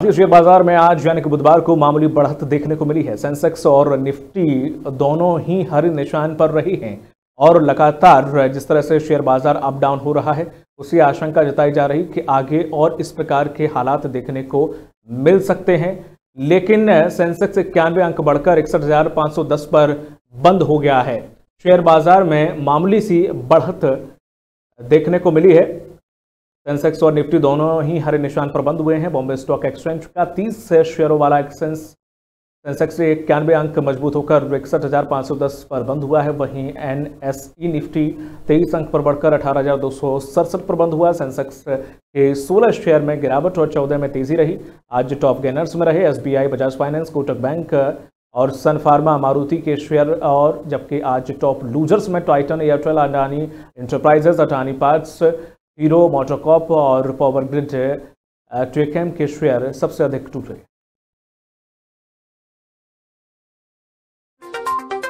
Share बाजार में आज यानी कि बुधवार को मामूली बढ़त देखने को मिली है। सेंसेक्स और निफ्टी दोनों ही हरे निशान पर रही हैं और लगातार जिस तरह से शेयर बाजार अप डाउन हो रहा है उसी आशंका जताई जा रही कि आगे और इस प्रकार के हालात देखने को मिल सकते हैं। लेकिन सेंसेक्स 91 अंक बढ़कर 61,510 पर बंद हो गया है। शेयर बाजार में मामूली सी बढ़त देखने को मिली है। सेंसेक्स और निफ्टी दोनों ही हरे निशान पर बंद हुए हैं। बॉम्बे स्टॉक एक्सचेंज का 30 शेयरों वाला एक्सचेंज सेंसेक्स से 91 अंक मजबूत होकर 61,510 पर बंद हुआ है। वहीं एनएसई निफ्टी 23 अंक पर बढ़कर 18,267 पर बंद हुआ। सेंसेक्स के 16 शेयर में गिरावट और 14 में तेजी रही। आज टॉप गेनर्स में रहे SBI, Bajaj finance, Kotak bank और सन फार्मा, मारुति के शेयर। और जबकि आज टॉप लूजर्स में Titan, Airtel, Adani enterprises, Adani ports, Hero MotoCorp और पावर ग्रिड ट्रेकेम के शेयर सबसे अधिक टूटे।